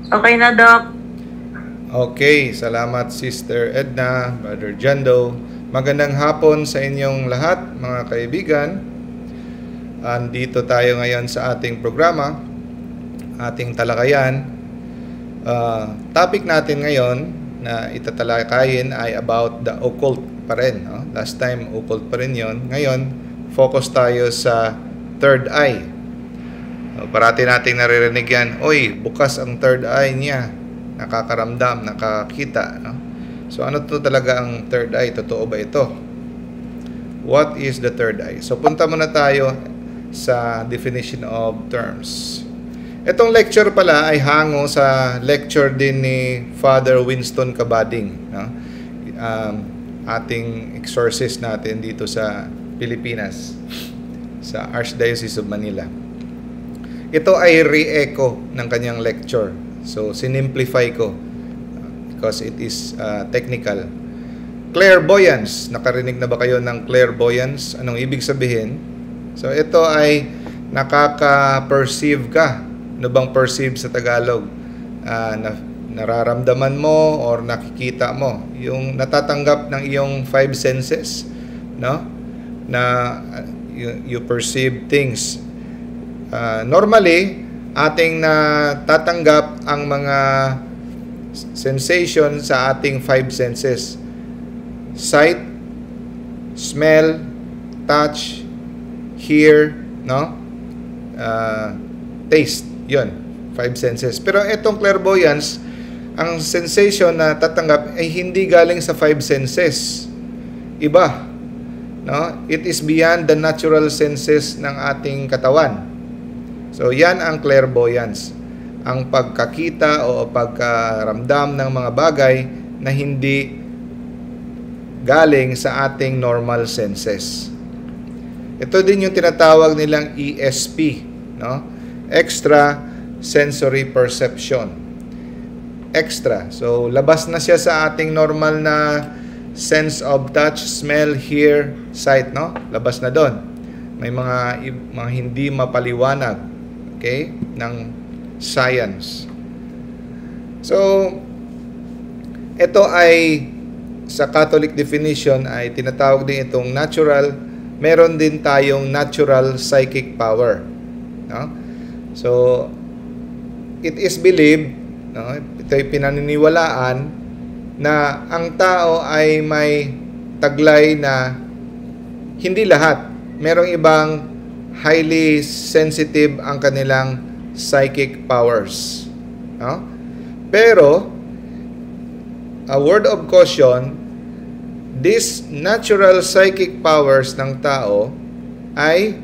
Okay na, Doc. Okay, salamat Sister Edna, Brother Jando. Magandang hapon sa inyong lahat, mga kaibigan. Andito tayo ngayon sa ating programa, ating talakayan. Topic natin ngayon na itatalakayin ay about the occult pa rin. No? Last time, occult pa rin yon. Ngayon, focus tayo sa third eye. Parati nating naririnig yan, oy, bukas ang third eye niya. Nakakaramdam, nakakita. No? So ano to talaga ang third eye? Totoo ba ito? What is the third eye? So punta muna tayo sa definition of terms. Itong lecture pala ay hango sa lecture din ni Father Winston Cabading. No? Ating exorcist natin dito sa Pilipinas, sa Archdiocese of Manila. Ito ay re-echo ng kanyang lecture. So, sinimplify ko because it is technical. Clairvoyance. Nakarinig na ba kayo ng clairvoyance? Anong ibig sabihin? So, ito ay nakaka-perceive ka. Ano bang perceive sa Tagalog? Nararamdaman mo or nakikita mo. Yung natatanggap ng iyong five senses. No? Na you perceive things. Normally, ating natatanggap ang mga sensation sa ating five senses. Sight, smell, touch, hear, no? Taste, yun. Five senses. Pero itong clairvoyance, ang sensation na tatanggap ay hindi galing sa five senses. Iba. No? It is beyond the natural senses ng ating katawan. So, yan ang clairvoyance. Ang pagkakita o pagkaramdam ng mga bagay na hindi galing sa ating normal senses. Ito din yung tinatawag nilang ESP, no? Extra sensory perception. Extra. So, labas na siya sa ating normal na sense of touch, smell, hear, sight, no? Labas na doon. May mga hindi mapaliwanag, okay, ng science. So, ito ay sa Catholic definition ay tinatawag din itong natural. Meron din tayong natural psychic power. No? So, it is believed, no, ito ay pinaniniwalaan na ang tao ay may taglay na hindi lahat. Merong ibang highly sensitive ang kanilang psychic powers. No? Pero, a word of caution, these natural psychic powers ng tao ay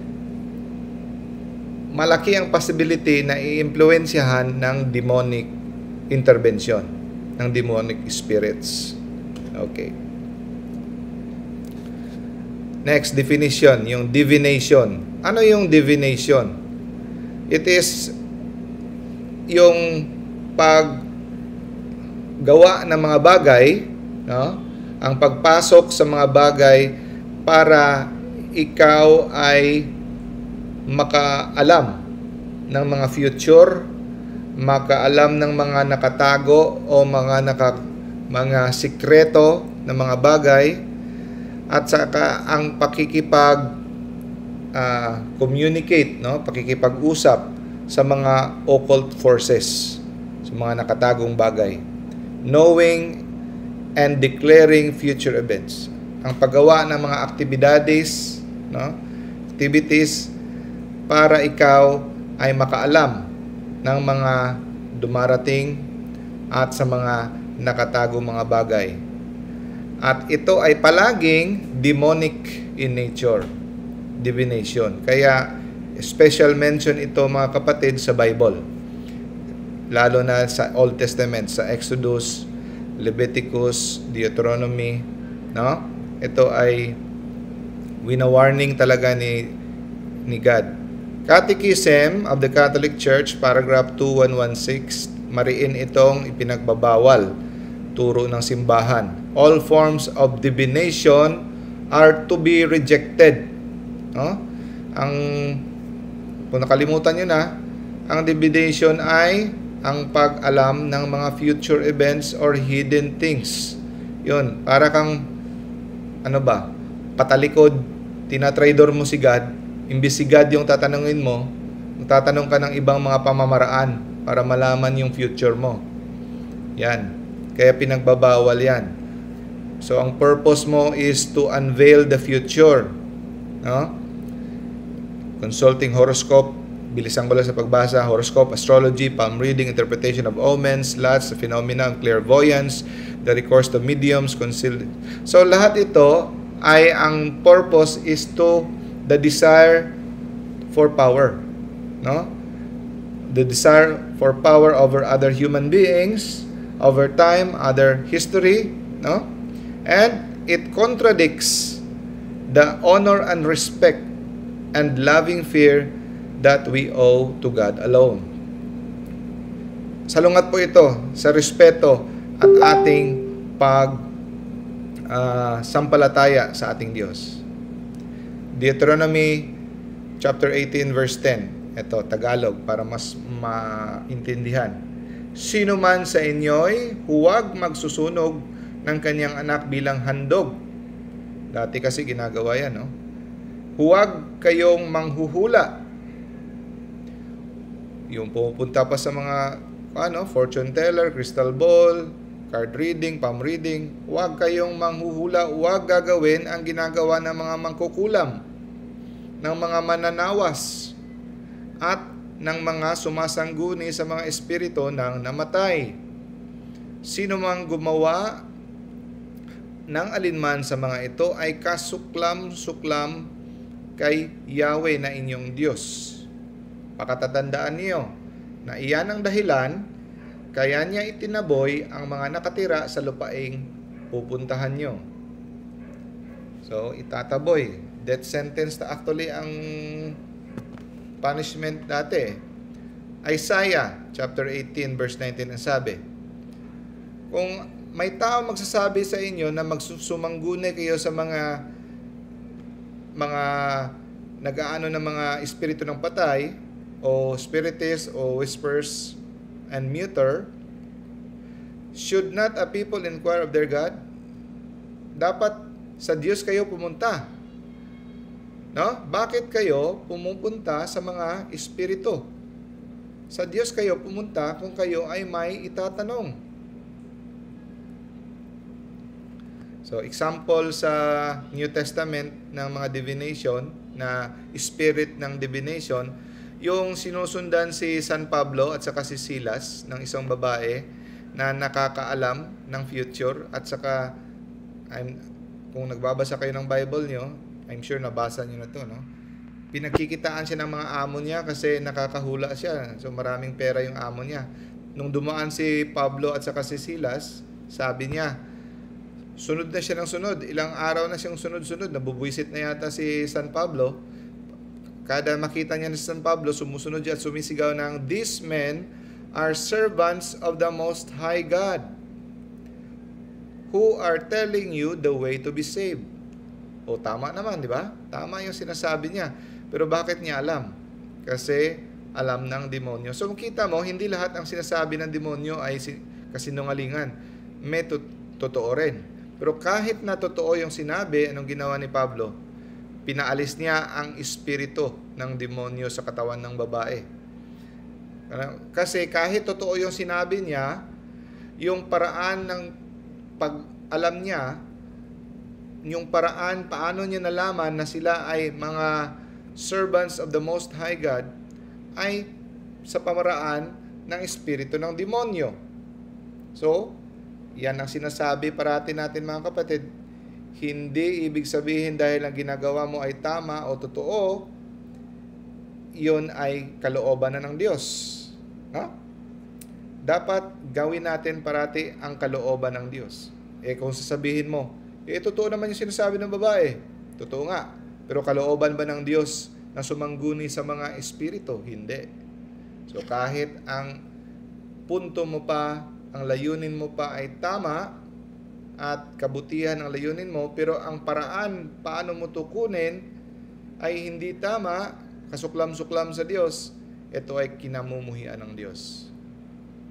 malaki ang possibility na i-impluensyahan ng demonic intervention, ng demonic spirits. Okay. Next definition, yung divination. Ano yung divination? It is yung paggawa ng mga bagay, no? Ang pagpasok sa mga bagay para ikaw ay makaalam ng mga future, makaalam ng mga nakatago o mga sikreto ng mga bagay, at saka ang communicate, no? Pakikipag-usap sa mga occult forces, sa mga nakatagong bagay. Knowing and declaring future events. Ang paggawa ng mga aktibidades, no? Activities para ikaw ay makaalam ng mga dumarating at sa mga nakatagong mga bagay. At ito ay palaging demonic in nature, divination. Kaya special mention ito, mga kapatid, sa Bible. Lalo na sa Old Testament, sa Exodus, Leviticus, Deuteronomy, no? Ito ay wina-warning talaga ni God. Catechism of the Catholic Church, paragraph 2116, mariin itong ipinagbabawal, turo ng simbahan. All forms of divination are to be rejected. No? Kung nakalimutan nyo na, ang divination ay ang pag-alam ng mga future events or hidden things. Yun, para kang, patalikod, tinatraidor mo si God, imbis si God yung tatanungin mo, tatanong ka ng ibang mga pamamaraan para malaman yung future mo. Yan. Kaya pinagbabawal yan. So, ang purpose mo is to unveil the future. No? Consulting horoscope, bilisan ko lang sa pagbasa, horoscope, astrology, palm reading, interpretation of omens, lots, the phenomena of clairvoyance, the recourse to mediums, So, lahat ito ay ang purpose is to the desire for power. No? The desire for power over other human beings, over time, other history, no? And it contradicts the honor and respect and loving fear that we owe to God alone. Salungat po ito sa respeto at ating sampalataya sa ating Diyos. Deuteronomy chapter 18 verse 10. Ito, Tagalog, para mas maintindihan. Sino man sa inyo'y huwag magsusunog ng kanyang anak bilang handog. Dati kasi ginagawa yan, no? Huwag kayong manghuhula. Yung pupunta pa sa mga fortune teller, crystal ball, card reading, palm reading, huwag kayong manghuhula, huwag gagawin ang ginagawa ng mga mangkukulam, ng mga mananawas, at ng mga sumasangguni sa mga espiritu ng namatay. Sino mang gumawa ng alinman sa mga ito ay kasuklam-suklam kay Yahweh na inyong Diyos. Pakatatandaan niyo na iyan ang dahilan kaya niya itinaboy ang mga nakatira sa lupaing pupuntahan niyo. So, itataboy. Death sentence na actually ang punishment dati. Isaiah chapter 18 verse 19 ang sabi, kung may tao magsasabi sa inyo na magsusumangguni kayo sa mga nag-aano ng mga espiritu ng patay o spiritists o whispers and muter, should not a people inquire of their God? Dapat sa Diyos kayo pumunta. No? Bakit kayo pumupunta sa mga espiritu? Sa Diyos kayo pumunta kung kayo ay may itatanong. So, example sa New Testament ng mga divination, na spirit ng divination, yung sinusundan si San Pablo at saka si Silas ng isang babae na nakakaalam ng future, at saka kung nagbabasa kayo ng Bible nyo, I'm sure nabasa niyo na to, no? Pinagkikitaan siya ng mga amo niya kasi nakakahula siya. So, maraming pera yung amo niya. Nung dumaan si Pablo at saka si Silas, sabi niya, sunod na siya ng sunod. Ilang araw na siyang sunod-sunod. Nabubuisit na yata si San Pablo. Kada makita niya si San Pablo, sumusunod siya at sumisigaw ng, "These men are servants of the Most High God, who are telling you the way to be saved." O, tama naman, di ba? Tama yung sinasabi niya. Pero bakit niya alam? Kasi alam ng demonyo. So, makita mo, hindi lahat ang sinasabi ng demonyo ay kasinungalingan. May totoo rin. Pero kahit na totoo yung sinabi, anong ginawa ni Pablo? Pinaalis niya ang espiritu ng demonyo sa katawan ng babae. Kasi kahit totoo yung sinabi niya, yung paraan ng pag-alam niya, yung paraan, paano niya nalaman na sila ay mga servants of the Most High God, ay sa pamaraan ng espiritu ng demonyo. So, yan ang sinasabi parati natin mga kapatid. Hindi ibig sabihin dahil ang ginagawa mo ay tama o totoo, yun ay kalooban na ng Diyos. Ha? Dapat gawin natin parati ang kalooban ng Diyos. Kung sasabihin mo, totoo naman yung sinasabi ng babae. Totoo nga. Pero kalooban ba ng Diyos na sumangguni sa mga espiritu? Hindi. So kahit ang punto mo pa, ang layunin mo pa ay tama at kabutihan ang layunin mo, pero ang paraan paano mo tukunin ay hindi tama, kasuklam-suklam sa Diyos, ito ay kinamumuhian ng Diyos.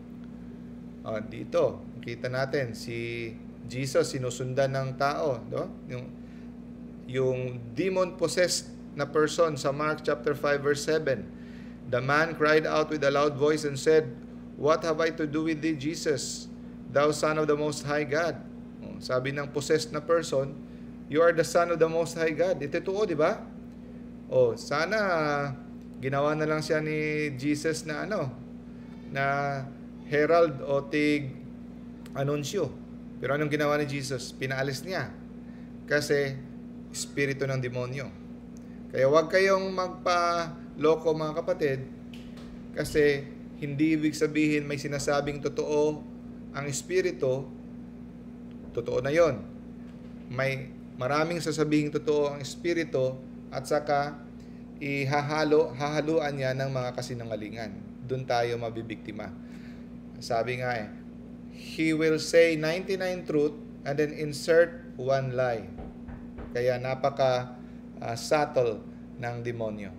Dito, kita natin si Jesus sinusundan ng tao, no? Yung demon-possessed na person sa Mark chapter 5 verse 7. The man cried out with a loud voice and said, "What have I to do with thee, Jesus, thou Son of the Most High God?" Sabi ng possessed na person, "You are the Son of the Most High God." Ito totoo, di ba? Sana ginawa na lang siya ni Jesus na na herald o tig anunsyo. Pero anong ginawa ni Jesus? Pinaalis niya. Kasi espiritu ng demonyo. Kaya huwag kayong magpa-loko mga kapatid, kasi hindi ibig sabihin may sinasabing totoo ang espiritu, totoo na yon. May maraming sasabing totoo ang espiritu at saka hahaluan niya ng mga kasinungalingan. Doon tayo mabibiktima. Sabi nga he will say 99 truth and then insert one lie. Kaya napaka subtle ng demonyo.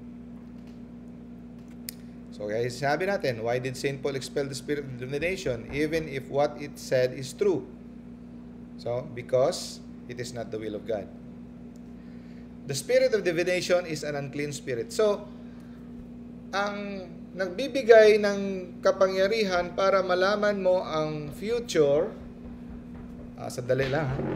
So guys, sabi natin, why did St. Paul expel the spirit of divination even if what it said is true? So, because it is not the will of God. The spirit of divination is an unclean spirit. So, ang nagbibigay ng kapangyarihan para malaman mo ang future, sandali lang ha.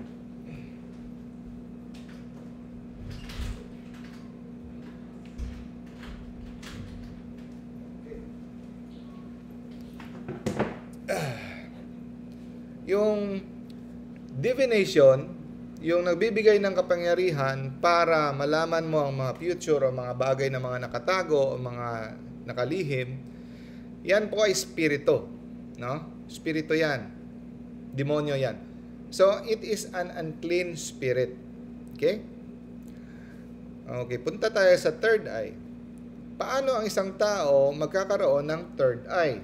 Yung divination, yung nagbibigay ng kapangyarihan para malaman mo ang mga future o mga bagay na mga nakatago o mga nakalihim, yan po ay spirito, no? Spirito yan. Demonyo yan. So, it is an unclean spirit. Okay? Okay, punta tayo sa third eye. Paano ang isang tao magkakaroon ng third eye?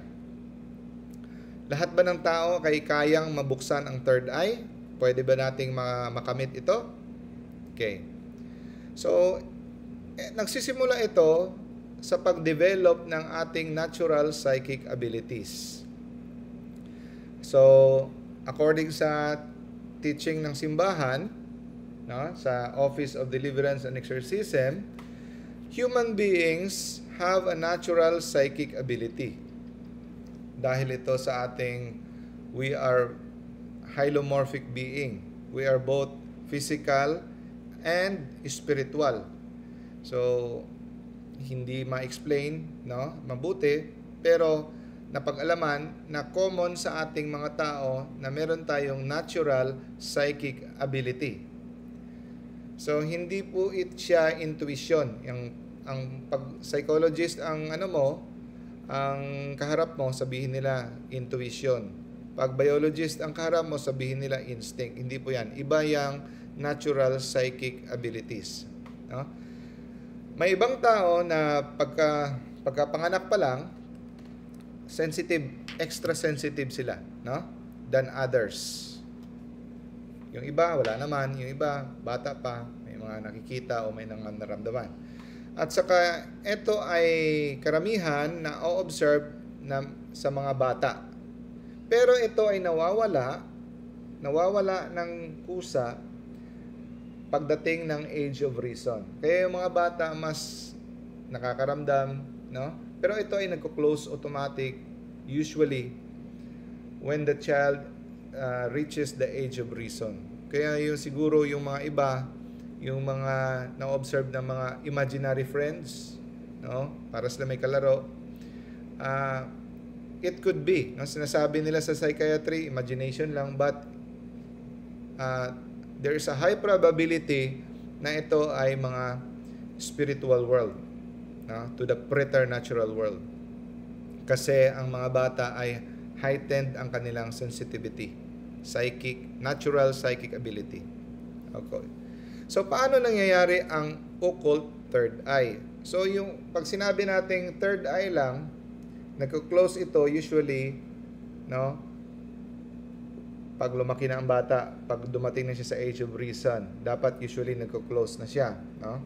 Lahat ba ng tao kayang mabuksan ang third eye? Pwede ba nating makamit ito? Okay. So, nagsisimula ito sa pag-develop ng ating natural psychic abilities. So, according sa teaching ng simbahan, no, sa Office of Deliverance and Exorcism, human beings have a natural psychic ability. Dahil ito sa ating, we are hylomorphic being. We are both physical and spiritual. So, hindi ma-explain, no, mabuti, pero napag-alaman na common sa ating mga tao na meron tayong natural psychic ability. So, hindi po siya intuition. Ang pag-psychologist, ang ang kaharap mo, sabihin nila intuition. Pag biologist, ang kaharap mo, sabihin nila instinct. Hindi po yan. Iba yung natural psychic abilities. No? May ibang tao na pagkapanganak pa lang, sensitive, extra sensitive sila, no? Than others. Yung iba, wala naman. Yung iba, bata pa, may mga nakikita o may naramdaman. At saka, ito ay karamihan na o-observe sa mga bata. Pero ito ay nawawala ng kusa pagdating ng age of reason. Kaya yung mga bata mas nakakaramdam, no? Pero ito ay nagko-close automatic usually when the child reaches the age of reason. Kaya yung siguro yung mga iba, yung mga na-observe ng mga imaginary friends, no? Para sila may kalaro. It could be, no? Sinasabi nila sa psychiatry, imagination lang, but there is a high probability na ito ay mga spiritual world, no? To the preternatural world. Kasi ang mga bata ay heightened ang kanilang sensitivity, natural psychic ability. Okay. So, paano nangyayari ang occult third eye? So, yung pag sinabi nating third eye lang, nagko-close ito usually, no? Pag lumaki na ang bata, pag dumating na siya sa age of reason, dapat usually nagko-close na siya, no?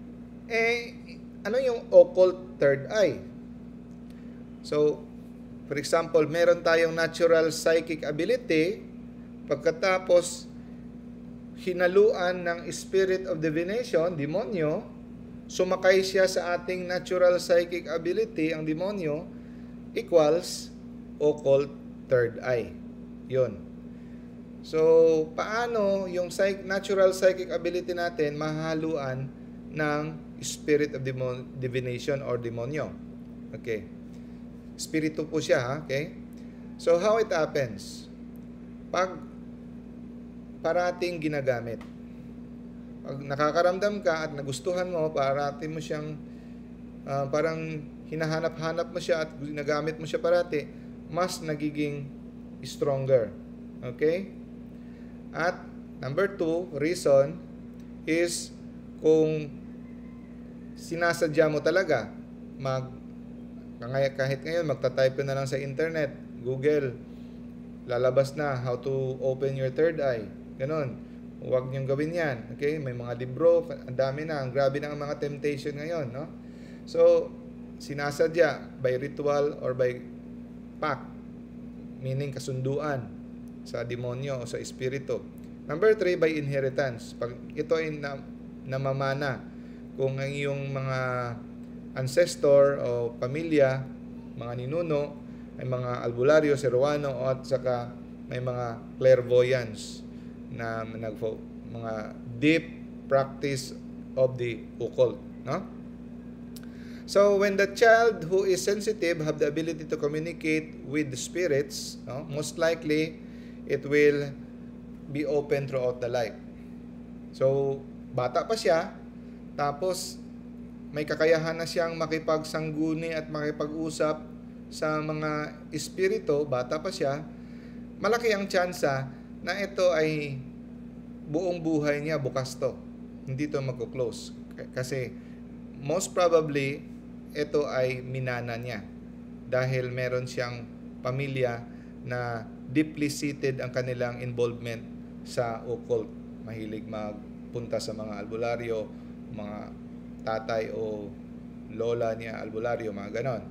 Ano yung occult third eye? So, For example, meron tayong natural psychic ability, pagkatapos hinaluan ng spirit of divination, demonyo, sumakay siya sa ating natural psychic ability, ang demonyo, equals occult third eye. Yun. So, paano yung natural psychic ability natin mahahaluan ng spirit of divination or demonyo? Okay. Spirito po siya, ha? Okay? So, how it happens? Pag parating ginagamit. Pag nakakaramdam ka at nagustuhan mo, parating mo siyang parang hinahanap-hanap mo siya at ginagamit mo siya parati, mas nagiging stronger. Okay? At number 2, reason is kung sinasadya mo talaga kahit ngayon magta-type ka na lang sa internet, Google, lalabas na how to open your third eye. Ganon. Huwag niyong gawin yan. Okay? May mga libro, ang dami na. Ang grabe na ang mga temptation ngayon. No? So, sinasadya by ritual or by pact, meaning kasunduan sa demonyo o sa espiritu. Number 3, by inheritance. Pag ito ay namamana, kung ang iyong mga ancestor o pamilya, mga ninuno, may mga albularyo, seruano, at saka may mga clairvoyance na mga deep practice of the occult. No? So, when the child who is sensitive have the ability to communicate with the spirits, no, most likely, it will be open throughout the life. So, bata pa siya, tapos may kakayahan na siyang makipagsangguni at makipag-usap sa mga espiritu, bata pa siya, malaki ang tsansa na ito ay buong buhay niya bukas to. Hindi to magko-close. Kasi most probably, ito ay minana niya. Dahil meron siyang pamilya na deeply seated ang kanilang involvement sa occult. Mahilig magpunta sa mga albularyo, mga tatay o lola niya albularyo, mga ganon.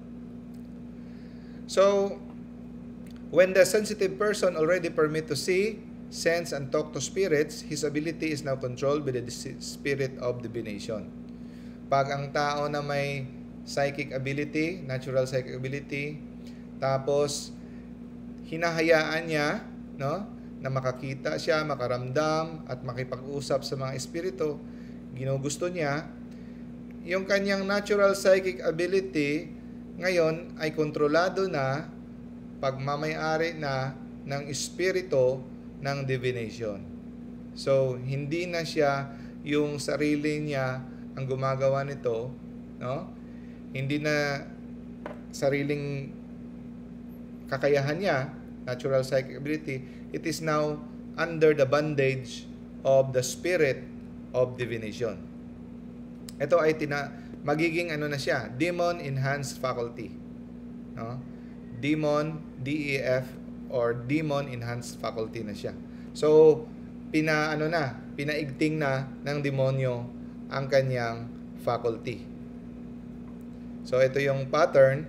So, when the sensitive person already permit to see, sense, and talk to spirits, his ability is now controlled by the spirit of divination. Pag ang tao na may psychic ability, natural psychic ability, tapos hinahayaan niya, no, na makakita siya, makaramdam, at makipag-usap sa mga espiritu, ginugusto niya, yung kanyang natural psychic ability ngayon ay kontrolado na, pagmamay-ari na ng espiritu ng divination. So, hindi na siya yung sarili niya ang gumagawa nito, no? Hindi na sariling kakayahan niya, natural psychic ability. It is now under the bondage of the spirit of divination. Ito ay magiging ano na siya, demon enhanced faculty. No? Demon, DEF, or demon enhanced faculty na siya. So, pinaigting na ng demonyo ang kanyang faculty. So, ito yung pattern.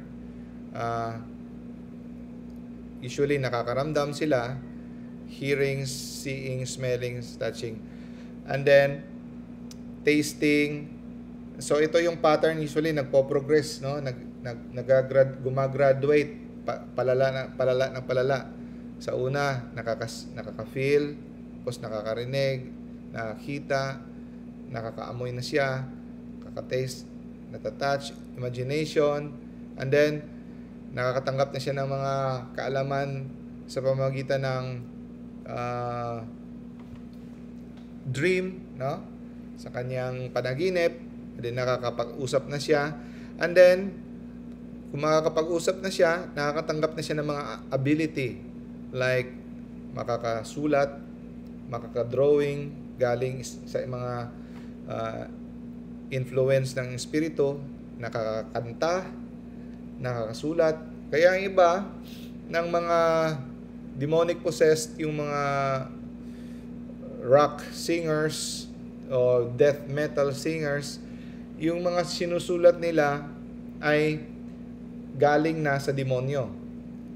Usually, nakakaramdam sila, hearing, seeing, smelling, touching, and then tasting. So, ito yung pattern, usually nagpo-progress, no? Gumagraduate, palala. Sa una, nakaka-feel, tapos nakakarinig, nakakita, nakakaamoy na siya, nakaka-taste, natatouch, imagination, and then, nakakatanggap na siya ng mga kaalaman sa pamamagitan ng dream, no? Sa kanyang panaginip. And then nakakapag-usap na siya. And then, kung makakapag-usap na siya, nakakatanggap na siya ng mga ability. Like, makakasulat, makaka-drawing, galing sa mga influence ng espiritu, nakakanta, nakakasulat. Kaya ang iba ng mga demonic possessed, yung mga rock singers o death metal singers, yung mga sinusulat nila ay galing na sa demonyo.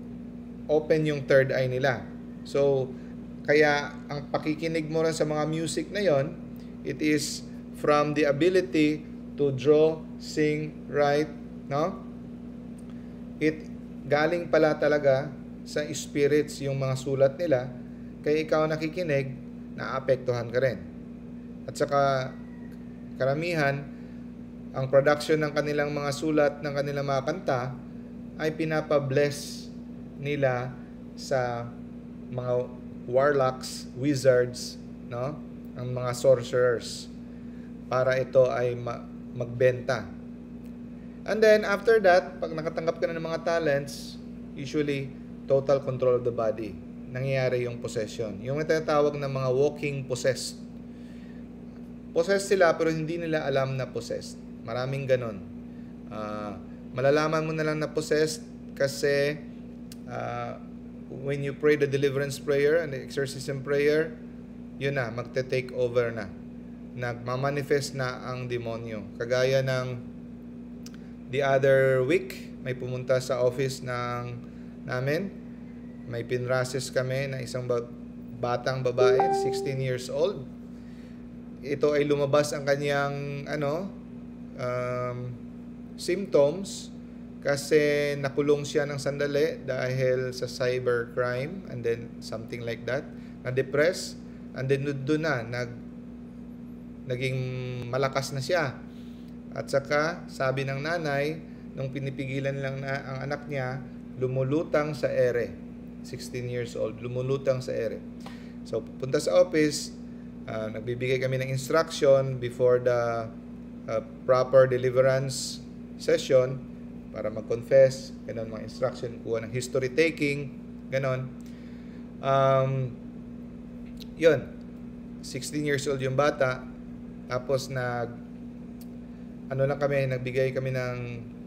open yung third eye nila. So, kaya ang pakikinig mo rin sa mga music na yon, it is from the ability to draw, sing, write, no? It galing pala talaga sa spirits yung mga sulat nila, kaya ikaw nakikinig, naapektuhan ka rin. At saka karamihan, ang production ng kanilang mga sulat, ng kanilang mga kanta, ay pinapabless nila sa mga warlocks, wizards, no? Ang mga sorcerers, para ito ay magbenta. And then, after that, pag nakatanggap ka na ng mga talents, usually, total control of the body. Nangyayari yung possession. Yung tinatawag na mga walking possessed. Possessed sila, pero hindi nila alam na possessed. Maraming ganon. Malalaman mo na lang na possessed kasi when you pray the deliverance prayer and the exorcism prayer, yun na, magte-take over na. Nagmamanifest na ang demonyo. Kagaya ng the other week, may pumunta sa office namin. May pinrasis kami na isang batang babae, 16 years old. Ito ay lumabas ang kanyang symptoms kasi nakulong siya ng sandali dahil sa cybercrime and then something like that. Na-depress and then doon na naging malakas na siya. At saka, sabi ng nanay, nung pinipigilan lang na ang anak niya, lumulutang sa ere. 16 years old, lumulutang sa ere. So, punta sa office, nagbibigay kami ng instruction before the proper deliverance session para mag-confess, ganon, mga instruction, kuha ng history taking, ganon. Yun, 16 years old yung bata, tapos nagbigay kami ng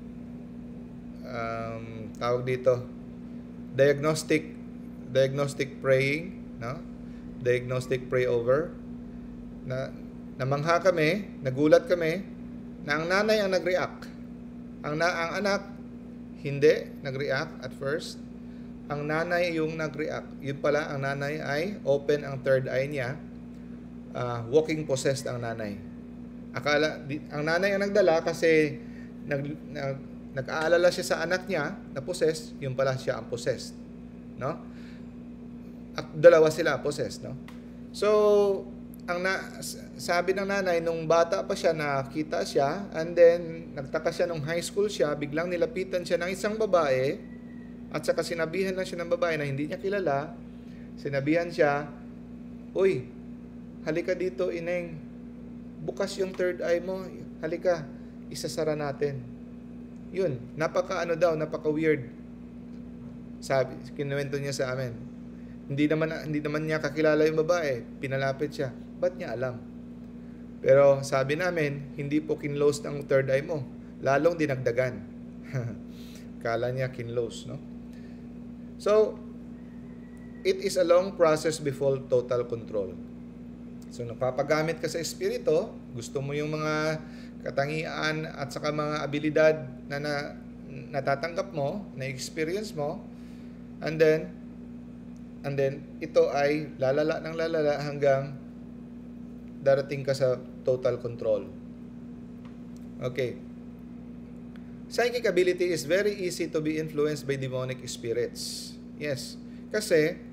tawag dito, diagnostic praying, no? Diagnostic pray over. Namangha kami, nagulat kami na ang nanay ang nag-react. Ang anak hindi nag-react at first. Ang nanay yung nag-react. Yun pala, ang nanay ay open ang third eye niya. Walking possessed ang nanay. Ang nanay ang nagdala kasi nag-aalala siya sa anak niya na possessed, yung pala siya ang possessed, no? At dalawa sila possessed, no? So, sabi ng nanay, nung bata pa siya, nakita siya, and then nagtaka siya nung high school siya, biglang nilapitan siya ng isang babae, at saka sinabihan lang siya ng babae na hindi niya kilala. Sinabihan siya, "Uy, halika dito, ineng. Bukas yung third eye mo. Halika, isasara natin." Yun, napaka-weird. Sabi, kinuwento niya sa amin. Hindi naman niya kakilala yung babae. Pinalapit siya. Ba't niya alam? Pero sabi namin, hindi po kinlose ng third eye mo. Lalong dinagdagan. Kala niya kinlose, no? So, it is a long process before total control. So, napapagamit ka sa espiritu, gusto mo yung mga katangian at saka mga abilidad na natatanggap mo, na-experience mo, and then ito ay lalala ng lalala hanggang darating ka sa total control. Okay. Psychic ability is very easy to be influenced by demonic spirits. Yes. Kasi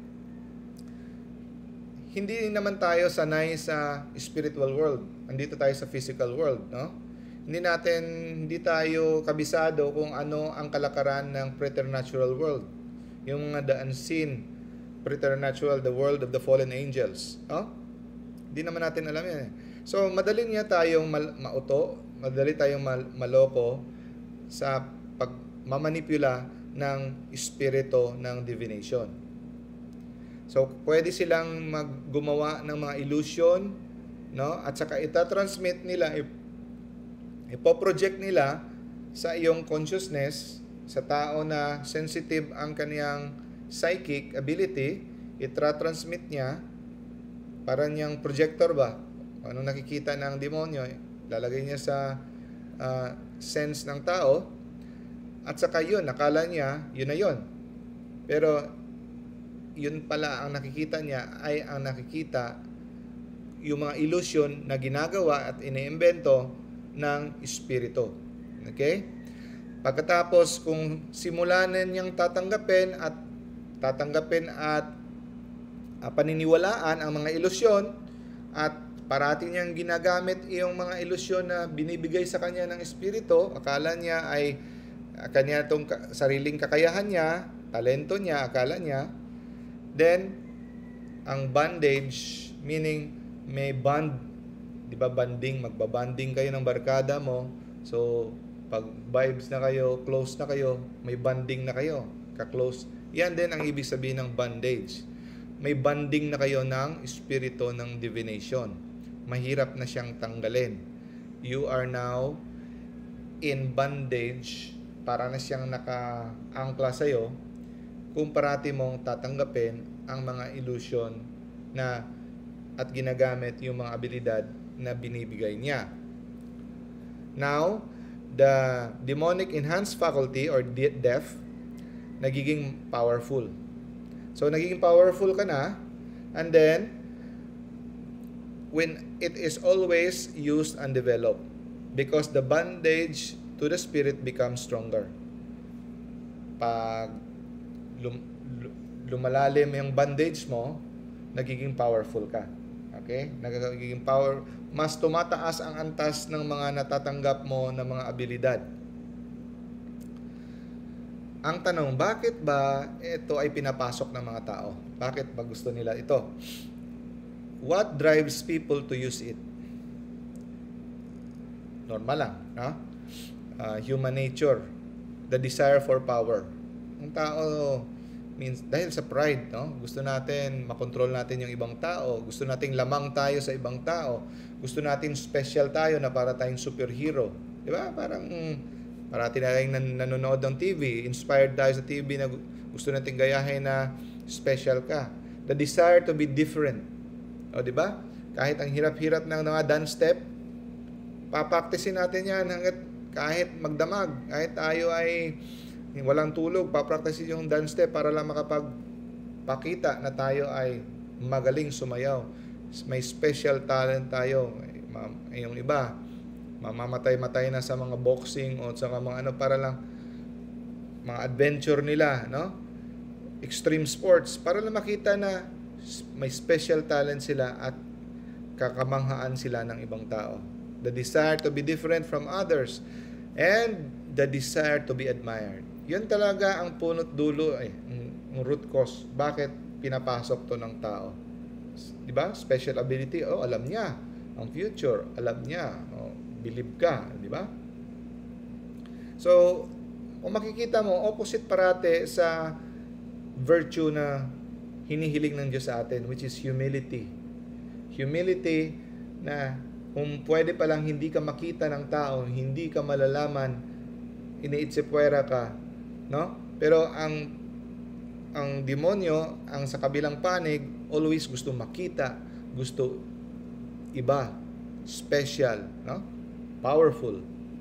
hindi naman tayo sanay sa spiritual world. Andito tayo sa physical world, no? Hindi tayo kabisado kung ano ang kalakaran ng preternatural world. Yung mga the unseen, preternatural, the world of the fallen angels, no? Hindi naman natin alam yan. So, madali niya tayong mauto, madali tayong maloko sa pagmamanipula ng espiritu ng divination. So, pwede silang gumawa ng mga illusion, no? At saka itatransmit nila, ipoproject nila sa iyong consciousness, sa tao na sensitive ang kaniyang psychic ability, itra-transmit niya, parang niyang projector ba? Anong nakikita ng demonyo, lalagay niya sa sense ng tao, at saka yun, nakala niya, yun na yun. Pero yun pala ang nakikita niya ay ang nakikita yung mga illusion na ginagawa at iniimbento ng espiritu. Okay? Pagkatapos kung simulan niyang tatanggapin at paniniwalaan ang mga ilusyon at parati niyang ginagamit yung mga ilusyon na binibigay sa kanya ng espiritu, akala niya ay kanya itong sariling kakayahan niya, talento niya, akala niya, then ang bondage, meaning may bond, di ba, banding, magbabanding kayo ng barkada mo, so pag vibes na kayo, close na kayo, may bonding na kayo, ka-close, yan din ang ibig sabihin ng bondage. May bonding na kayo ng espiritu ng divination. Mahirap na siyang tanggalin. You are now in bondage, para na siyang naka-angkla sa'yo kung parati mong tatanggapin ang mga illusion na at ginagamit yung mga abilidad na binibigay niya. Now, the demonic enhanced faculty or deaf, nagiging powerful. So, nagiging powerful ka na, and then, when it is always used and developed, because the bondage to the spirit becomes stronger. Pag lumalalim yung bondage mo, nagiging powerful ka. Okay? Nagiging mas tumataas ang antas ng mga natatanggap mo na mga abilidad. Ang tanong, bakit ba ito ay pinapasok ng mga tao? Bakit ba gusto nila ito? What drives people to use it? Normal lang, no? Human nature, the desire for power. Ang tao means dahil sa pride, no? Gusto natin makontrol natin yung ibang tao, gusto nating lamang tayo sa ibang tao, gusto nating special tayo na para tayong superhero. 'Di ba? Parang parati na tayong nanonood ng TV, inspired tayo sa TV na gusto nating gayahin na special ka. The desire to be different. O, 'di ba? Kahit ang hirap-hirap ng mga dance step, papaktisin natin 'yan hangga't kahit magdamag, kahit tayo ay walang tulog, papraktisin yung dance step para lang makapagpakita na tayo ay magaling sumayaw. May special talent tayo. Yung iba, mamamatay-matay na sa mga boxing o sa mga ano para lang mga adventure nila, no? Extreme sports para lang makita na may special talent sila at kakamanghaan sila ng ibang tao. The desire to be different from others and the desire to be admired. Yun talaga ang punot dulo, ang root cause. Bakit pinapasok to ng tao? Diba? Special ability, alam niya. Ang future, alam niya. Believe ka, diba? So, kung makikita mo, opposite parate sa virtue na hinihiling ng Diyos sa atin, which is humility. Humility na kung pwede palang hindi ka makita ng tao, hindi ka malalaman, iniitsipwera ka, no? Pero ang demonyo, ang sa kabilang panig, always gusto makita, gusto iba, special, no? Powerful.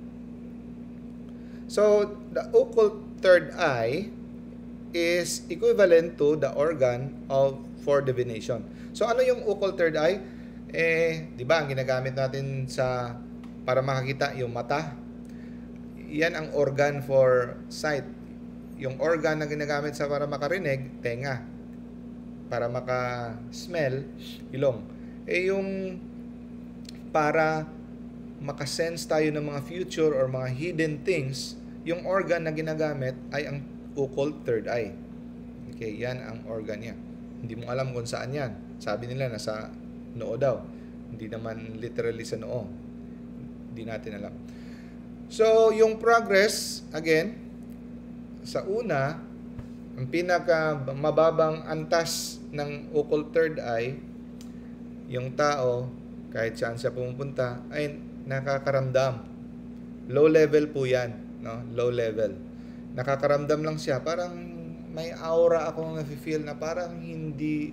So, the occult third eye is equivalent to the organ for divination. So, ano yung occult third eye? Di ba, ang ginagamit natin para makakita yung mata. Yan ang organ for sight. Yung organ na ginagamit para makarinig, tenga. Para maka-smell, ilong. Yung para makasense tayo ng mga future or mga hidden things, yung organ na ginagamit ay ang occult third eye. Okay, yan ang organ niya. Hindi mo alam kung saan yan. Sabi nila nasa noo daw. Hindi naman literally sa noo. Hindi natin alam. So, yung progress, again, sa una, ang pinaka mababang antas ng occult third eye, yung tao, kahit saan siya pumupunta, ay nakakaramdam. Low level po yan, no? Low level. Nakakaramdam lang siya, parang may aura akong nafe-feel na parang hindi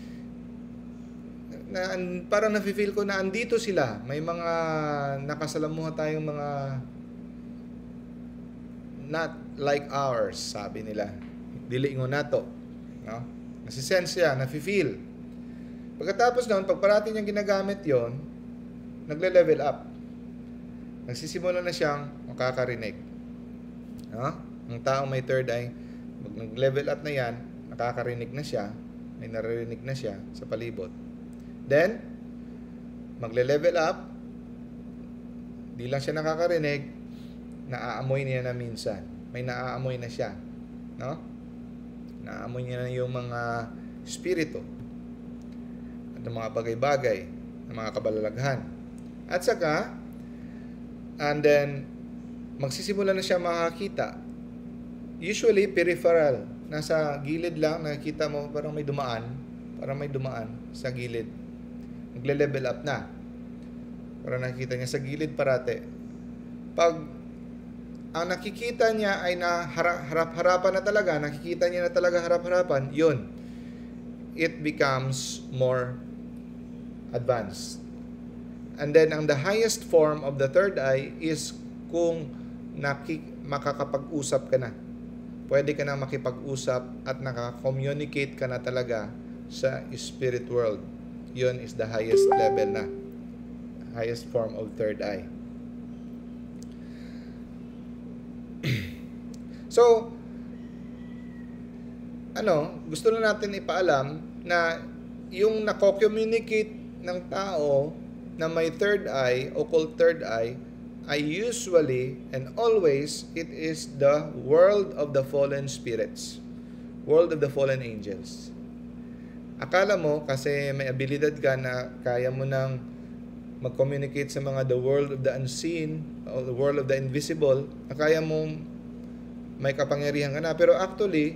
parang nafe-feel ko na andito sila. May mga nakasalamuha tayong mga not like ours, sabi nila. dili ingon nato, no? Nasi-sense siya, nafi-feel. Pagkatapos noon, pag parati niyang ginagamit 'yon, nagle-level up. Nagsisimula na siyang makakarinig. No? Ang taong may third eye, nag-level up na 'yan, nakakarinig na siya, may naririnig na siya sa palibot. Then, magle-level up, di lang siya nakakarinig, naaamoy niya na minsan. May naaamoy na siya. No? Naaamoy niya na yung mga spirito at ng mga bagay-bagay, ng mga kabalalaghan. At saka, and then, magsisimula na siya makakita. Usually, peripheral. Nasa gilid lang, nakikita mo, parang may dumaan sa gilid. Magle-level up na. Para nakikita niya sa gilid parate. Pag ang nakikita niya ay na harap-harapan na talaga, nakikita niya na talaga harap-harapan, yun, it becomes more advanced. And then, ang the highest form of the third eye is kung makakapag-usap ka na. Pwede ka na makipag-usap at nakaka-communicate ka na talaga sa spirit world. Yun is the highest level na. Highest form of third eye. So, gusto na natin ipaalam na yung nako-communicate ng tao na may third eye, occult third eye, ay usually and always it is the world of the fallen spirits, world of the fallen angels. Akala mo kasi may abilidad ka na kaya mo nang mag-communicate sa mga the world of the unseen or the world of the invisible, na kaya mo may kapangyarihan ka na. Pero actually,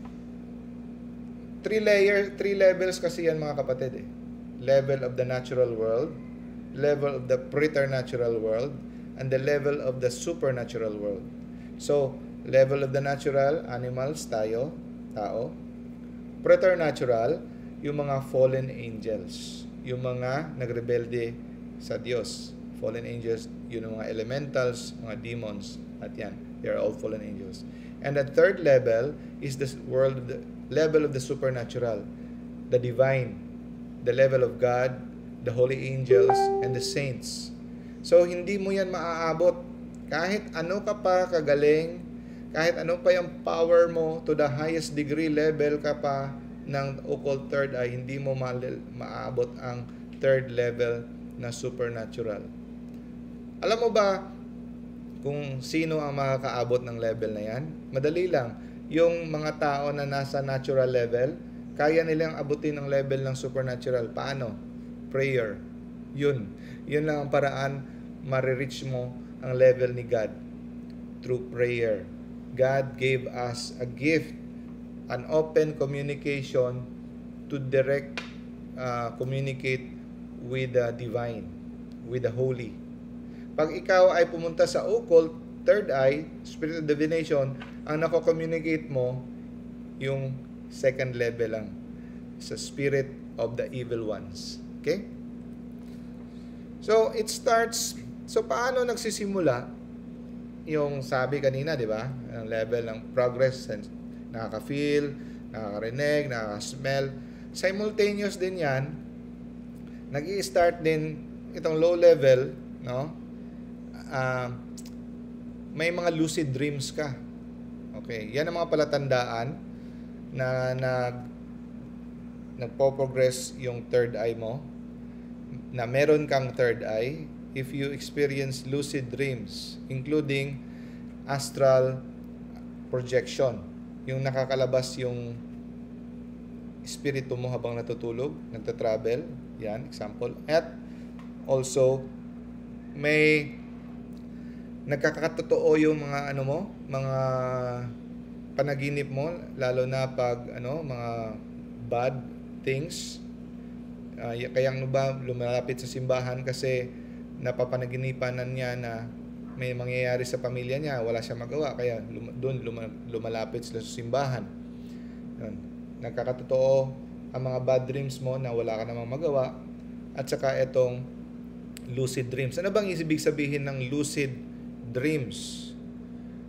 three levels kasi yan mga kapatid. Level of the natural world, level of the preternatural world, and the level of the supernatural world. So, level of the natural, animals, tao. Preternatural, yung mga fallen angels, yung mga nagrebelde sa Diyos. Fallen angels, yun yung mga elementals, mga demons, at yan. They are all fallen angels. And the third level is the level of the supernatural, the divine, the level of God, the holy angels, and the saints. So, hindi mo yan maaabot. Kahit ano ka pa kagaling, kahit ano pa yung power mo to the highest degree level ka pa ng occult third eye, hindi mo maaabot ang third level na supernatural. Alam mo ba kung sino ang makakaabot ng level na yan? Madali lang. Yung mga tao na nasa natural level, kaya nilang abutin ang level ng supernatural. Paano? Prayer. Yun lang ang paraan ma-reach mo ang level ni God. Through prayer. God gave us a gift, an open communication to direct communicate with the divine, with the holy. Pag ikaw ay pumunta sa occult, third eye, spirit of divination, ang nako-communicate mo yung second level lang sa spirit of the evil ones. Okay? So, it starts, so paano nagsisimula yung sabi kanina, di ba? Ang level ng progress, nakaka-feel, nakakarinig, nakaka-smell. Simultaneous din yan, nag-i-start din itong low level, no? May mga lucid dreams ka. Okay, yan ang mga palatandaan na nagpo-progress yung third eye mo, na meron kang third eye. If you experience lucid dreams, including astral projection, yung nakakalabas yung espiritu mo habang natutulog, nagta-travel, yan, example. At also, may nagkakatotoo yung mga mga panaginip mo, lalo na pag mga bad things. Kaya lumalapit sa simbahan kasi napapanaginipan niya na may mangyayari sa pamilya niya, wala siya magawa, kaya doon lumalapit sila sa simbahan. Yun. Nagkakatotoo ang mga bad dreams mo na wala ka namang magawa, at saka itong lucid dreams. Ano bang ibig sabihin ng lucid dreams?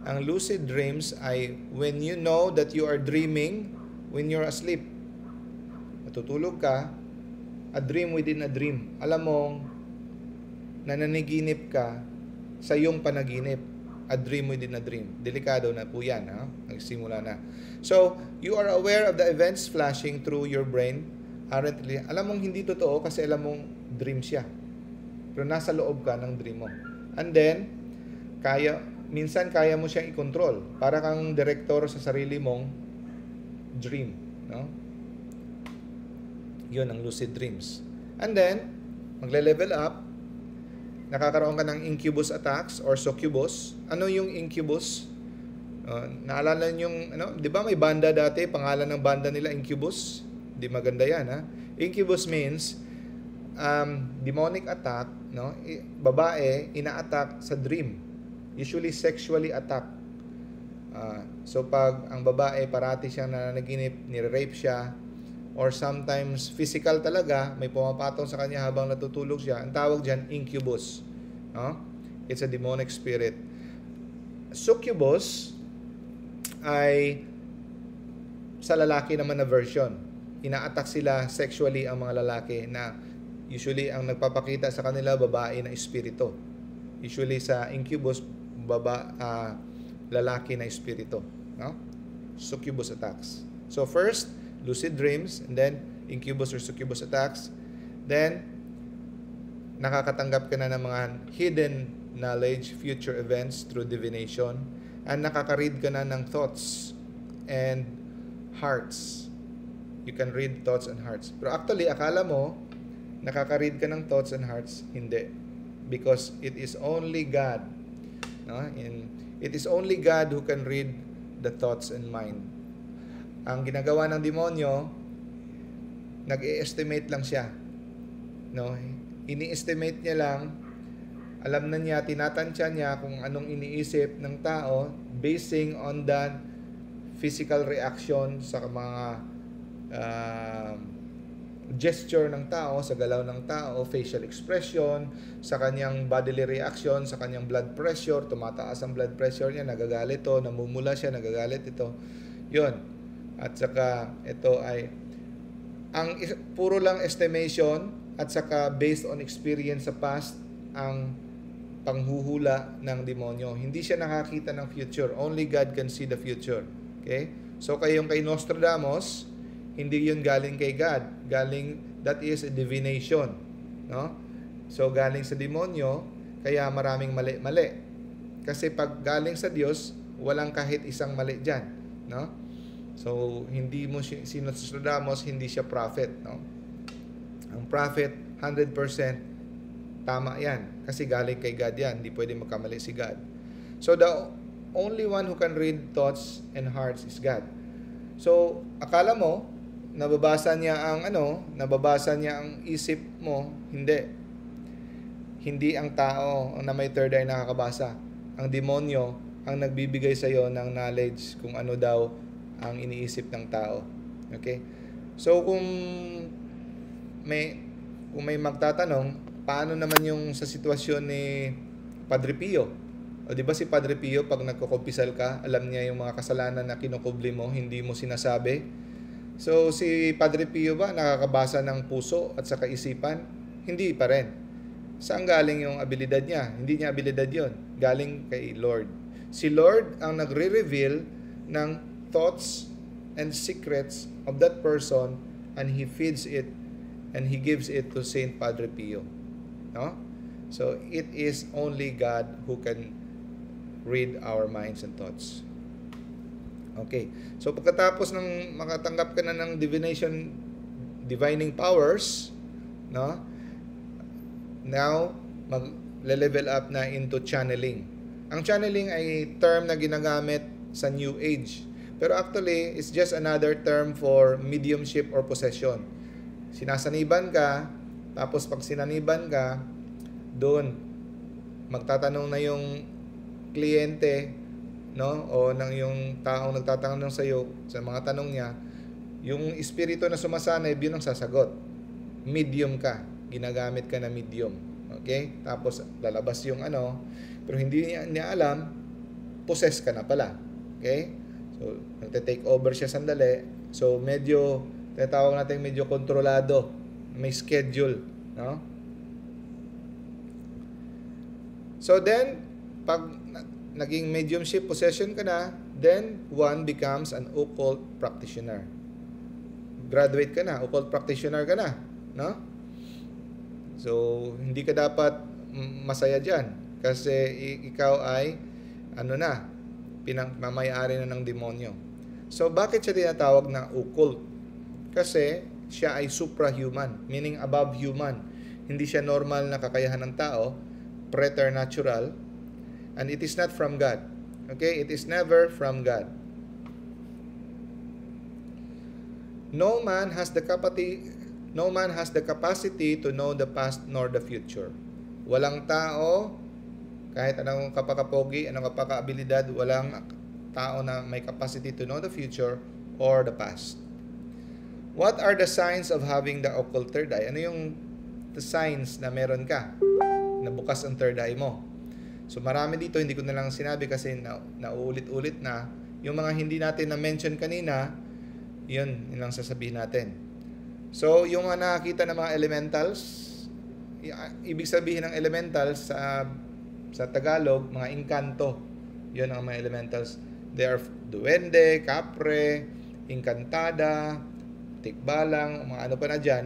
Ang lucid dreams ay when you know that you are dreaming when you're asleep. Natutulog ka, a dream within a dream. Alam mong nananaginip ka sa iyong panaginip. A dream within a dream. Delikado na po yan. Ha? Nagsimula na. So, you are aware of the events flashing through your brain. Currently, alam mong hindi totoo kasi alam mong dream siya. Pero nasa loob ka ng dream mo. And then, minsan kaya mo siyang i-control. Para kang director sa sarili mong dream. No? Yun ang lucid dreams. And then, magle-level up. Nakakaroon ka ng incubus attacks or succubus. Ano yung incubus? Naalala yung, di ba may banda dati, pangalan ng banda nila, Incubus? Di maganda yan, ha? Incubus means, demonic attack, no? Babae, ina-attack sa dream. Usually sexually attack. So pag ang babae, parati siyang nananaginip, nire-rape siya, or sometimes physical talaga, may pumapatong sa kanya habang natutulog siya. Ang tawag dyan, incubus. No? It's a demonic spirit. Succubus ay sa lalaki naman na version. Ina-attack sila sexually ang mga lalaki na usually ang nagpapakita sa kanila babae na espiritu. Usually sa incubus, lalaki na espiritu. No? Succubus attacks. So first, lucid dreams, and then incubus or succubus attacks. Then, nakakatanggap ka na ng mga hidden knowledge, future events through divination, and nakaka-read ka na ng thoughts and hearts. You can read thoughts and hearts. Pero actually, akala mo, nakaka-read ka ng thoughts and hearts? Hindi. Because it is only God. No? It is only God who can read the thoughts and mind. Ang ginagawa ng demonyo, nag-i-estimate lang siya. No? Ini-estimate niya lang, alam na niya, tinatansya niya kung anong iniisip ng tao basing on that physical reaction sa mga gesture ng tao, sa galaw ng tao, facial expression, sa kanyang bodily reaction, sa kanyang blood pressure, tumataas ang blood pressure niya, nagagalit ito, namumula siya, nagagalit ito. Yun. At saka ito ay puro lang estimation at saka based on experience sa past ang panghuhula ng demonyo. Hindi siya nakakita ng future. Only God can see the future. Okay? So kayong kay Nostradamus, hindi yun galing kay God. That is a divination. No? So galing sa demonyo, kaya maraming mali-mali. Kasi pag galing sa Diyos, walang kahit isang mali dyan. No? So, hindi mo si Nostradamus, hindi siya prophet, no? Ang prophet, 100% tama yan. Kasi galing kay God yan. Hindi pwede magkamali si God. So, the only one who can read thoughts and hearts is God. So, akala mo, nababasa niya ang isip mo, hindi. Hindi ang tao na may third eye nakakabasa. Ang demonyo ang nagbibigay sa iyo ng knowledge kung ano daw ang iniisip ng tao. Okay? So kung may magtatanong, paano naman yung sa sitwasyon ni Padre Pio? O di ba si Padre Pio pag nagkukumpisal ka, alam niya yung mga kasalanan na kinukubli mo, hindi mo sinasabi. So si Padre Pio ba nakakabasa ng puso at sa kaisipan? Hindi pa rin. Saan galing yung abilidad niya? Hindi niya abilidad yon. Galing kay Lord. Si Lord ang nagre-reveal ng thoughts and secrets of that person, and He feeds it and He gives it to Saint Padre Pio. No? So, it is only God who can read our minds and thoughts. Okay. So, pagkatapos ng makatanggap ka na ng divining powers, no? Now, mag-level up na into channeling. Ang channeling ay term na ginagamit sa New Age. Pero actually, it's just another term for mediumship or possession. Sinasaniban ka, tapos pag sinaniban ka, doon, magtatanong na yung kliyente, no? O yung taong nagtatanong sa iyo, sa mga tanong niya, yung espiritu na sumasanay, yun ang sasagot. Medium ka. Ginagamit ka na medium. Okay? Tapos, lalabas yung pero hindi niya alam possess ka na pala. Okay? So, nagte-take over siya sandali. So, medyo, tinatawag natin medyo kontrolado. May schedule. No? So, then, pag naging mediumship possession ka na, then one becomes an occult practitioner. Graduate ka na, occult practitioner ka na. No? So, hindi ka dapat masaya dyan. Kasi ikaw ay, pinagmamayari na ng demonyo. So, bakit siya tinatawag na occult? Kasi siya ay suprahuman, meaning above human. Hindi siya normal na kakayahan ng tao, preternatural, and it is not from God. Okay? It is never from God. No man has the capacity to know the past nor the future. Walang tao, kahit anong kapakapogi, anong kapakaabilidad, walang tao na may capacity to know the future or the past. What are the signs of having the occult third eye? Ano yung the signs na meron ka? Na bukas ang third eye mo. So marami dito, hindi ko na lang sinabi kasi nauulit-ulit na. Yung mga hindi natin na-mention kanina, yun lang sasabihin natin. So, yung mga nakakita ng mga elementals, ibig sabihin ng elementals sa Tagalog, mga inkanto. Yun ang mga elementals. They are duwende, kapre, inkantada, tikbalang, mga ano pa na dyan.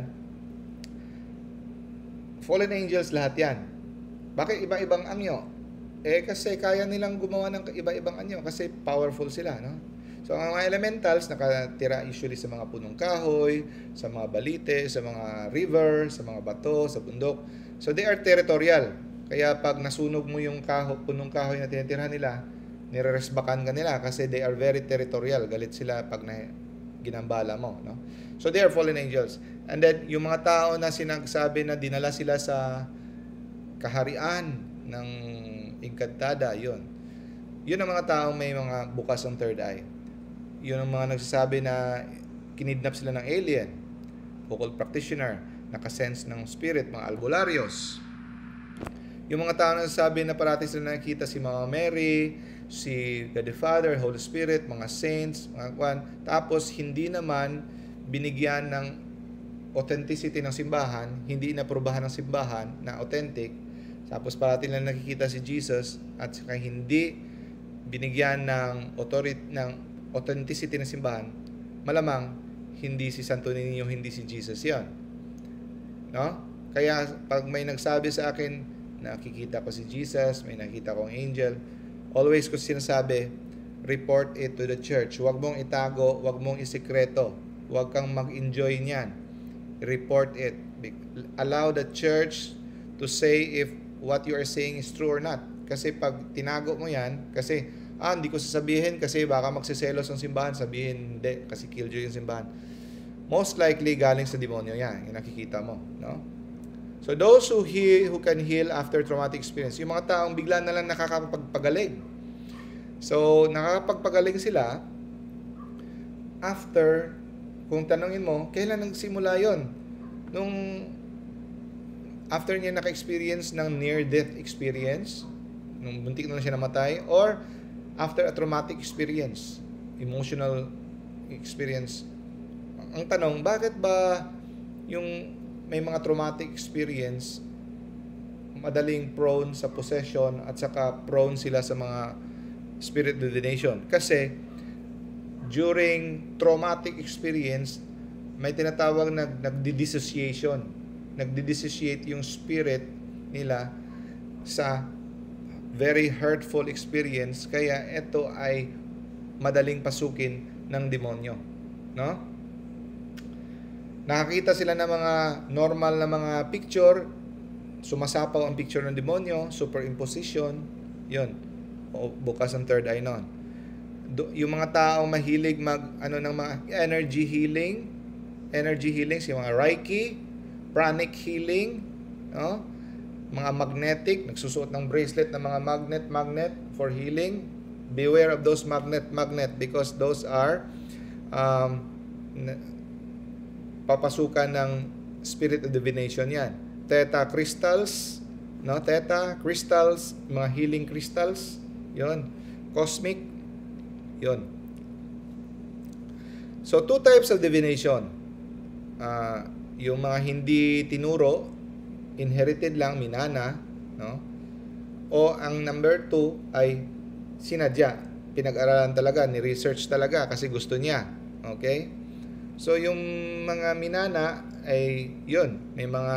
Fallen angels, lahat yan. Bakit iba-ibang anyo? Kasi kaya nilang gumawa ng iba-ibang anyo kasi powerful sila, no? So, ang mga elementals nakatira usually sa mga punong kahoy, sa mga balite, sa mga river, sa mga bato, sa bundok. So, they are territorial. Kaya pag nasunog mo yung punong kahoy na tinitirahan nila, nireresbakan ka nila kasi they are very territorial. Galit sila pag ginambala mo, no? So, they are fallen angels. And then, yung mga tao na sinagsabi na dinala sila sa kaharian ng Inkantada, yun ang mga taong may mga bukas ang third eye. Yun ang mga nagsasabi na kinidnap sila ng alien, occult practitioner, nakasense ng spirit, mga albularyos. Yung mga tao na nagsasabi na parati sila nakikita si Mama Mary, si God the Father, Holy Spirit, mga saints, mga kwan. Tapos hindi naman binigyan ng authenticity ng simbahan, hindi inaprubahan ng simbahan na authentic. Tapos parati lang nakikita si Jesus at saka hindi binigyan ng authenticity ng simbahan, malamang hindi si Santo Niño, hindi si Jesus yan. No? Kaya pag may nagsabi sa akin, nakikita ko si Jesus, may nakita kong angel, always ko sinasabi, report it to the church. Huwag mong itago, huwag mong isikreto, huwag kang mag-enjoy niyan. Report it. Allow the church to say if what you are saying is true or not. Kasi pag tinago mo yan, kasi hindi ko sasabihin kasi baka magsiselos ang simbahan, sabihin hindi kasi killjoy yung simbahan. Most likely galing sa demonyo yan, yung nakikita mo, no? So those who can heal after traumatic experience, yung mga taong bigla na lang nakakapagpagaling. So nakakapagpagaling sila after, kung tanungin mo, kailan nagsimula yon? Nung after niya naka-experience ng near-death experience, nung buntik na siya namatay, or after a traumatic experience, emotional experience. Ang tanong, bakit ba yung may mga traumatic experience, madaling prone sa possession at saka prone sila sa mga spirit divination? Kasi during traumatic experience, may tinatawag na nagdi-dissociate yung spirit nila sa very hurtful experience, kaya ito ay madaling pasukin ng demonyo, no? Nakakita sila ng mga normal na mga picture, sumasapaw ang picture ng demonyo, superimposition, yun, bukas ang third eye nun. Yung mga taong mahilig ng mga energy healing, si mga Reiki, pranic healing, no? Mga magnetic, nagsusuot ng bracelet ng mga magnet for healing. Beware of those magnet because those are papasukan ng spirit of divination yan. Theta crystals, no? Theta crystals, mga healing crystals, yon. cosmic, yun. So, two types of divination. Yung mga hindi tinuro, inherited lang, minana, no? O ang number 2 ay sinadya, pinag-aralan talaga, ni-research talaga kasi gusto niya. Okay? So, yung mga minana ay, yun, may mga,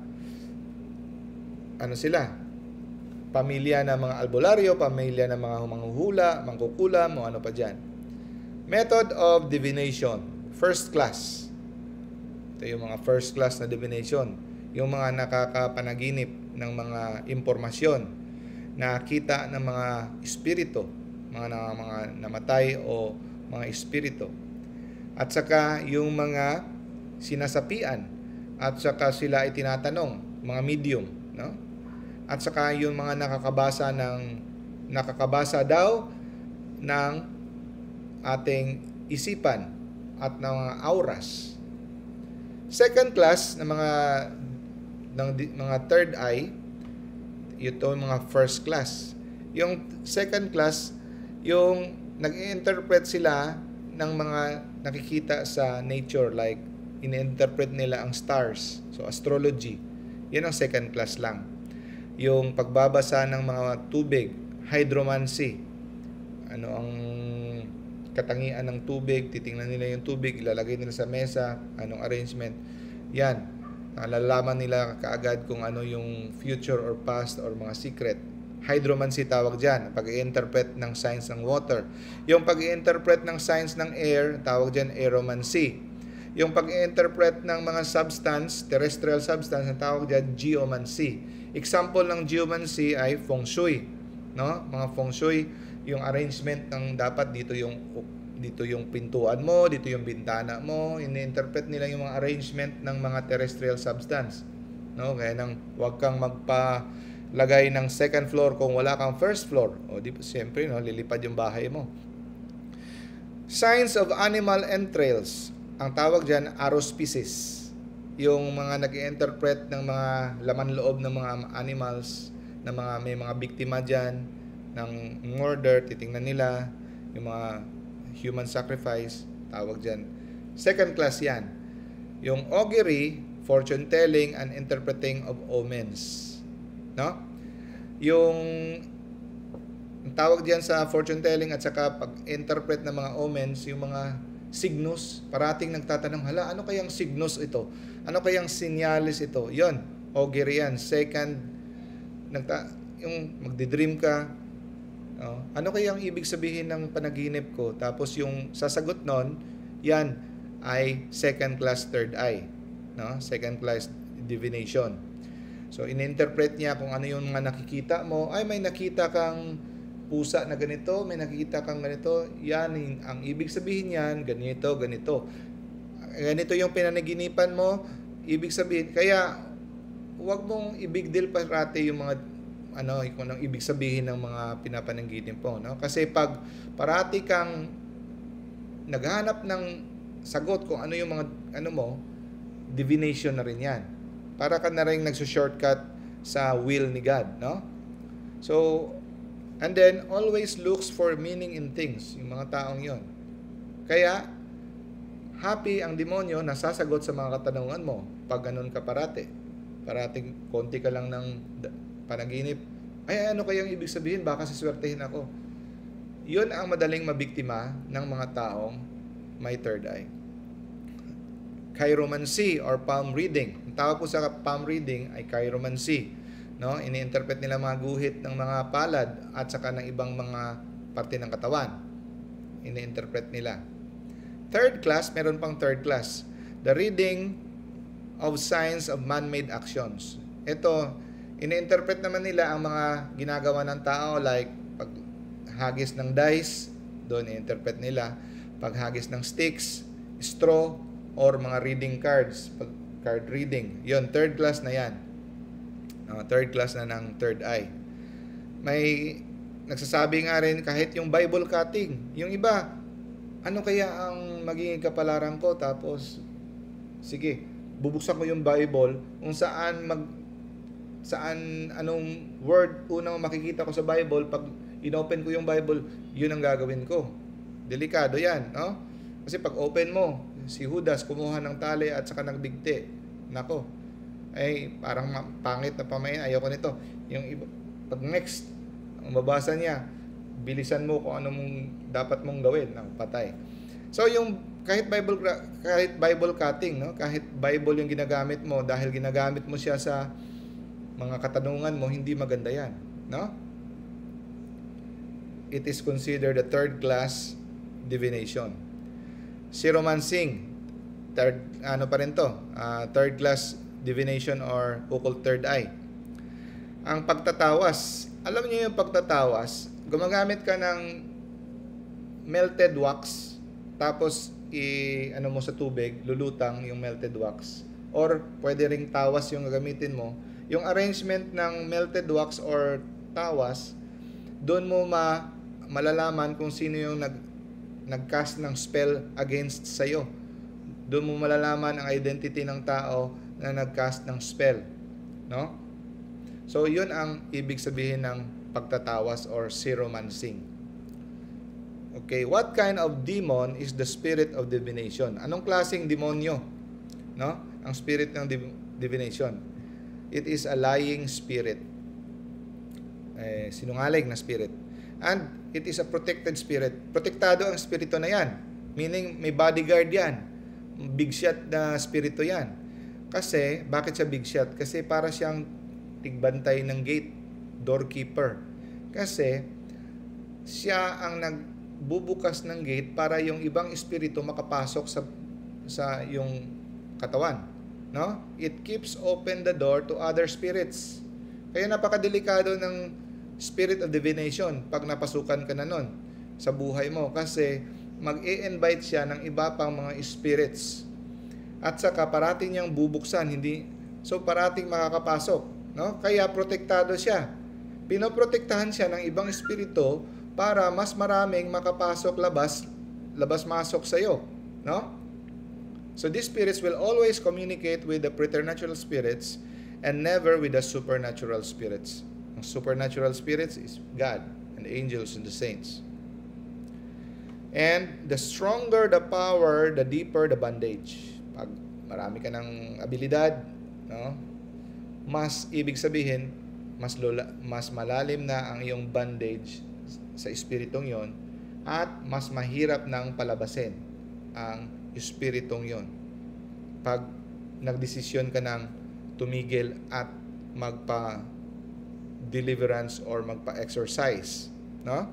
ano sila, pamilya ng mga albularyo, pamilya ng mga manghuhula, mangkukulam, o ano pa dyan. Method of divination, first class. Ito yung mga first class na divination. Yung mga nakakapanaginip ng mga impormasyon, nakita ng mga espiritu, mga namatay o mga espiritu. At saka yung mga sinasapian, at saka sila ay tinatanong, mga medium, no? At saka yung mga nakakabasa daw ng ating isipan at ng mga auras. Second class na mga third eye, ito yung mga first class. Yung second class, yung nag-i-interpret sila ng mga nakikita sa nature, like in-interpret nila ang stars, so astrology. Yan ang second class lang. Yung pagbabasa ng mga tubig, hydromancy, ano ang katangian ng tubig, titingnan nila yung tubig, ilalagay nila sa mesa, anong arrangement. Yan, nalalaman nila kaagad kung ano yung future or past or mga secret. Hydromancy tawag dyan, pag-i-interpret ng signs ng water. Yung pag-i-interpret ng signs ng air, tawag dyan aeromancy. Yung pag-i-interpret ng mga substance, terrestrial substance, ang tawag dyan geomancy. Example ng geomancy ay feng shui, no? Mga feng shui, yung arrangement ng dapat dito yung pintuan mo, dito yung bintana mo, ini-interpret nila yung mga arrangement ng mga terrestrial substance, no? Kaya nang wag kang magpalagay ng second floor kung wala kang first floor, o di siyempre, no, lilipad yung bahay mo. Signs of animal entrails, ang tawag diyan arospices. Yung mga nag-i-interpret ng mga laman loob ng mga animals, na may mga biktima diyan ng murder, titingnan nila yung mga human sacrifice, tawag dyan. Second class yan. Yung augury, fortune telling and interpreting of omens. No? Yung tawag dyan sa fortune telling at saka pag-interpret ng mga omens, yung mga signos, parating nagtatanong, hala, ano kayang signos ito? Ano kayang sinyalis ito? Yon, augury yan. Second, yung magdi-dream ka, ano kayang ibig sabihin ng panaginip ko? Tapos yung sasagot nun, yan ay second class third eye, no? Second class divination. So ininterpret niya kung ano yung mga nakikita mo. Ay, may nakita kang pusa na ganito, may nakikita kang ganito. Yan ang ibig sabihin niyan, ganito, ganito. Ganito yung pinanaginipan mo, ibig sabihin. Kaya huwag mong i-big deal parati yung mga kung anong ibig sabihin ng mga pinapananggitin po, no? Kasi pag parati kang naghahanap ng sagot kung ano yung mga divination na rin yan. Para ka na rin nagso-shortcut sa will ni God, no? So, and then always looks for meaning in things, yung mga taong yon. Kaya happy ang demonyo na sasagot sa mga katanungan mo pag ganun ka parati. Parating konti ka lang ng panaginip, ay ano kayang ibig sabihin, baka siswertehin ako. Yun ang madaling mabiktima ng mga taong may third eye. Chiromancy or palm reading. Ang tawag po sa palm reading ay chiromancy, no? Ini-interpret nila mga guhit ng mga palad at saka ng ibang mga parte ng katawan. Ini-interpret nila. Third class, meron pang third class. The reading of signs of man-made actions. Ito, ini-interpret naman nila ang mga ginagawa ng tao, like paghagis ng dice, doon i-interpret nila. Paghagis ng sticks, straw, or mga reading cards, card reading. Yon, third class na yan. Third class na ng third eye. May nagsasabi nga rin kahit yung Bible cutting. Yung iba, ano kaya ang magiging kapalaran ko? Tapos, sige, bubuksan ko yung Bible kung anong word unang makikita ko sa Bible, pag inopen ko yung Bible, yun ang gagawin ko. Delikado yan, no? Kasi pag open mo, si Judas kumuha ng tali at saka nagbigti. Nako, ay parang pangit na pamain, ayoko nito. Yung iba, pag next, ang mabasa niya, bilisan mo kung ano mong dapat mong gawin, patay. So yung kahit Bible cutting, no? Kahit Bible yung ginagamit mo dahil ginagamit mo siya sa mga katanungan mo, hindi maganda yan, no? It is considered a third class divination. Chiromancing, third class divination or occult third eye. Ang pagtatawas, alam niyo yung pagtatawas, gumagamit ka ng melted wax, tapos ano mo sa tubig, lulutang yung melted wax. Or pwede ring tawas yung gagamitin mo. Yung arrangement ng melted wax or tawas, doon mo malalaman kung sino yung nag-cast ng spell against sa'yo. Doon mo malalaman ang identity ng tao na nag-cast ng spell. No? So, yun ang ibig sabihin ng pagtatawas or chiromancing. Okay, what kind of demon is the spirit of divination? Anong klaseng demonyo? No? Ang spirit ng divination. It is a lying spirit. Sinungaling na spirit. And it is a protected spirit. Protektado ang spirito na yan. Meaning, may bodyguard yan. Big shot na spirito yan. Kasi, bakit siya big shot? Kasi para siyang tigbantay ng gate, doorkeeper. Kasi, siya ang nagbubukas ng gate para yung ibang espiritu makapasok sa yung katawan. No? It keeps open the door to other spirits. Kaya napakadelikado ng spirit of divination pag napasukan ka na nun sa buhay mo. Kasi mag-i-invite siya ng iba pang mga spirits. At saka parating niyang bubuksan, so parating makakapasok. No? Kaya protektado siya. Pinoprotektahan siya ng ibang espiritu para mas maraming makapasok labas-masok sa iyo. No? So these spirits will always communicate with the preternatural spirits and never with the supernatural spirits. Ang supernatural spirits is God and the angels and the saints. And the stronger the power, the deeper the bondage. Pag marami ka ng abilidad, no? Mas ibig sabihin, mas malalim na ang iyong bondage sa espiritong yon at mas mahirap nang palabasin ang espiritong yon. Pag nagdesisyon ka ng tumigil at magpa-deliverance or magpa-exorcise, no?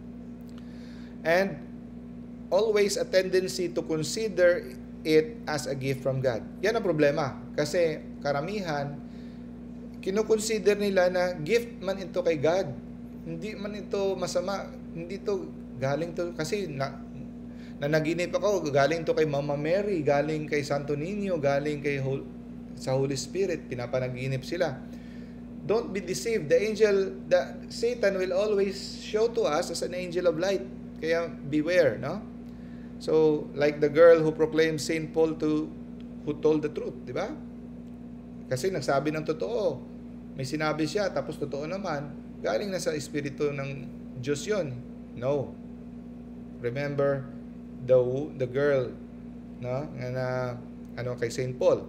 And always a tendency to consider it as a gift from God. Yan ang problema. Kasi karamihan, kinukonsider nila na gift man ito kay God. Hindi man ito masama. Hindi to galing to, kasi nanaginip ako, galing to kay Mama Mary, galing kay Santo Niño, galing kay sa Holy Spirit, pinapanaginip sila. Don't be deceived. Satan will always show to us as an angel of light. Kaya beware, no? So, like the girl who proclaimed Saint Paul who told the truth, di ba? Kasi nagsabi ng totoo. May sinabi siya, tapos totoo naman. Galing na sa espiritu ng Diyos yun. No. Remember the girl, no? Kay Saint Paul.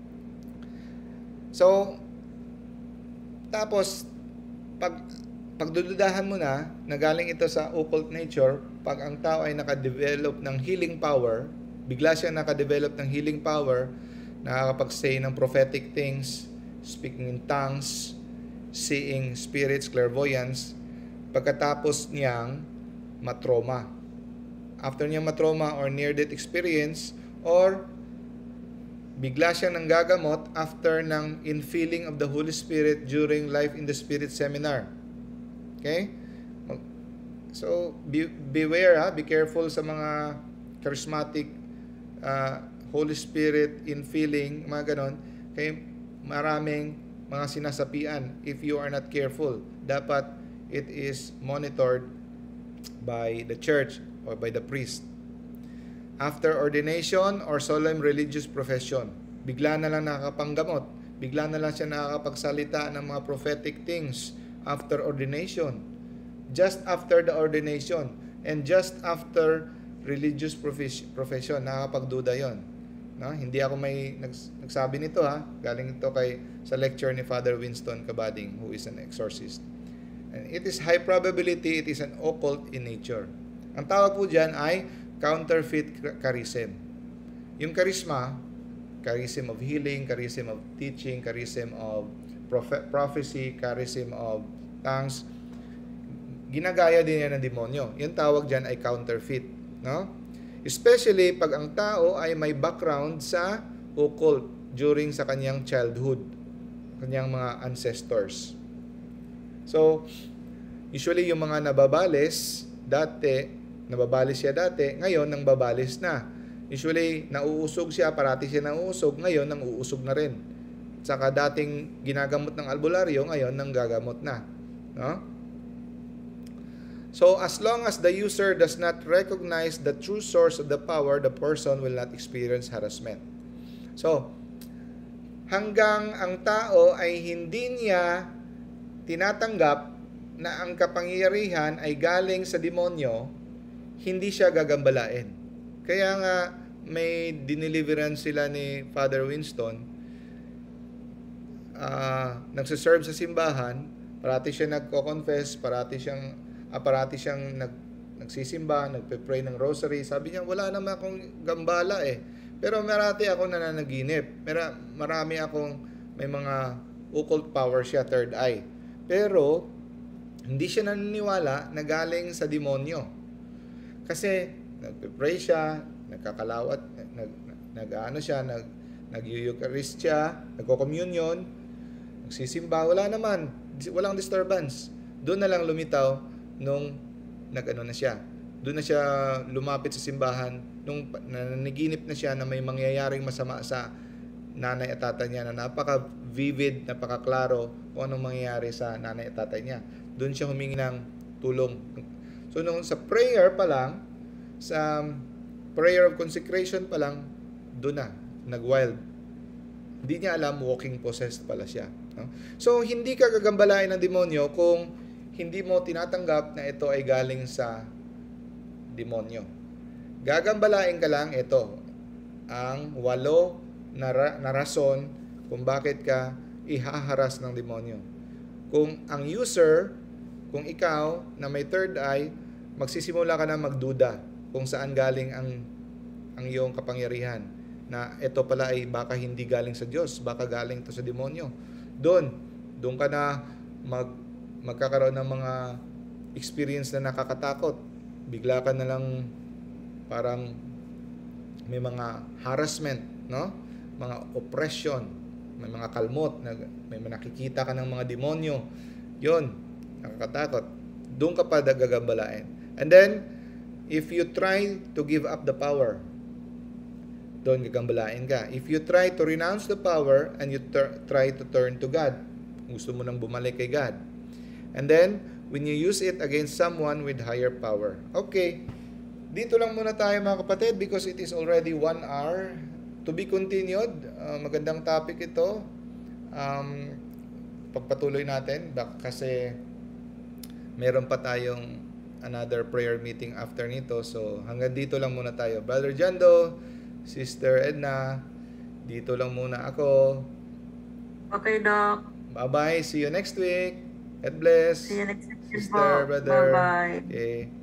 So, tapos, pagdududahan mo na galing ito sa occult nature, pag ang tao ay nakadevelop ng healing power, bigla siya nakadevelop ng healing power, nakakapag-say ng prophetic things, speaking in tongues, seeing spirits, clairvoyance, pagkatapos niyang matroma. After niyang matroma or near-death experience, or bigla siya nang gagamot after ng infilling of the Holy Spirit during Life in the Spirit seminar. Okay? So, beware, be careful sa mga charismatic Holy Spirit infilling, mga ganon. Kaya maraming mga sinasapian if you are not careful. Dapat it is monitored by the church or by the priest. After ordination or solemn religious profession, bigla na lang nakakapanggamot, bigla na lang siya nakakapagsalita ng mga prophetic things after ordination. just after the ordination and just after religious profession, nakakapagduda yon. No? Hindi ako may nagsabi nito ha. Galing ito sa lecture ni Father Winston Cabading, who is an exorcist. And it is high probability it is an occult in nature. Ang tawag po dyan ay counterfeit charism. Yung charisma of healing, charism of teaching, charism of prophecy, charism of tongues, ginagaya din yan ng demonyo. Yung tawag dyan ay counterfeit. No? Especially pag ang tao ay may background sa occult during sa kanyang childhood, kanyang mga ancestors. So, usually yung mga nababalis siya dati, ngayon nang babalis na. Usually, nauusog siya, parati siya nauusog, ngayon nang uusog na rin. Saka dating ginagamot ng albularyo, ngayon nang gagamot na. No? So, as long as the user does not recognize the true source of the power, the person will not experience harassment. So, hanggang ang tao ay hindi niya tinatanggap na ang kapangyarihan ay galing sa demonyo, hindi siya gagambalain. Kaya nga, may dineliverance sila ni Father Winston. Nagsiserve sa simbahan, parati siya nagko-confess, parati siyang nagsisimba, nagpe-pray ng rosary. Sabi niya, wala naman akong gambala eh. Pero marati akong nananaginip. May mga occult power siya, third eye. Pero, hindi siya naniniwala na galing sa demonyo. Kasi, nagpe-pray siya, nagkakalawat, nag-eucharist siya, nagko-communion, nagsisimba, walang disturbance. Doon na lang lumitaw nung na siya. Doon na siya lumapit sa simbahan nung nanaginip na siya na may mangyayaring masama sa nanay at tatay niya na napaka-vivid, napaka-klaro kung anong mangyayari sa nanay at tatay niya. Doon siya humingi ng tulong. So, sa prayer pa lang, sa prayer of consecration pa lang, doon na, nag-wild. Hindi niya alam, walking possessed pala siya. No? So, hindi ka gagambalain ng demonyo kung hindi mo tinatanggap na ito ay galing sa demonyo. Gagambalain ka lang ito, ang 8 na rason kung bakit ka ihaharas ng demonyo. Kung ang user, kung ikaw na may third eye, magsisimula ka na magduda kung saan galing ang iyong kapangyarihan. Na ito pala ay baka hindi galing sa Diyos, baka galing ito sa demonyo. Doon ka na magkakaroon ng mga experience na nakakatakot. Bigla ka na lang parang may mga harassment, no? Mga oppression, may mga kalmot, may nakikita ka ng mga demonyo. Yon, nakakatakot. Doon ka pa gagambalain. And then, if you try to give up the power, doon gagambalain ka. If you try to renounce the power and you try to turn to God, gusto mo nang bumalik kay God. And then, when you use it against someone with higher power. Okay, dito lang muna tayo mga kapatid because it is already 1 hour. To be continued. Magandang topic ito. Pagpatuloy natin kasi meron pa tayong another prayer meeting after nito. So, hanggang dito lang muna tayo. Brother Jando, Sister Edna, dito lang muna ako. Okay, Doc. Bye-bye. See you next week. God bless. See you next week, Sister, po. brother. Bye-bye. Okay.